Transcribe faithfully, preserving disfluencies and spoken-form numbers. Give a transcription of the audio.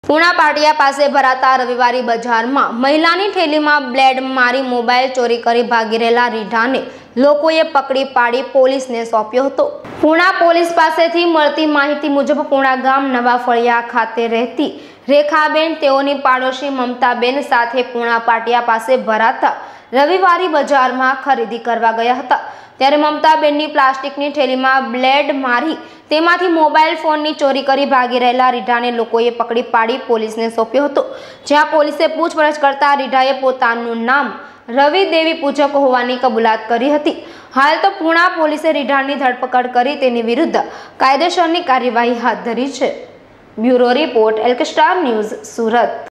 પૂણા પાટિયા પાસે ભરાતા રવિવારી બજારમાં મહિલાની થેલીમાં બ્લેડ મારી મોબાઈલ ચોરી કરી ભાગી રહેલા રીઢાને લોકોએ પકડી પાડી પોલીસને સોંપ્યો હતો। પૂણા પોલીસ પાસેથી મળતી માહિતી મુજબ પૂણા ગામ નવા ફળિયા ખાતે રહેતી રેખાબેન તેઓની પાડોશી મમતાબેન સાથે પૂણા પાટિયા પાસે ભરાતા રવિવારી બજારમાં ખરીદી કરવા ગયા હતા। ત્યારે મમતાબેનની પ્લાસ્ટિકની થેલીમાં બ્લેડ મારી તેમાંથી મોબાઈલ ફોનની ચોરી કરી ભાગી રહેલા રીઢાને લોકોએ પકડી પાડી પોલીસને સોંપ્યો હતો। જ્યાં પોલીસે પૂછપરછ કરતા રીઢાએ પોતાનું નામ રવિ દેવી પૂજક હોવાની કબૂલાત કરી હતી। હાલ તો પૂણા પોલીસે રીઢાની ધરપકડ કરી તેની વિરુદ્ધ કાયદેસરની કાર્યવાહી હાથ ધરી છે। બ્યુરો રિપોર્ટ એલ્કે સ્ટાર ન્યૂઝ, સુરત।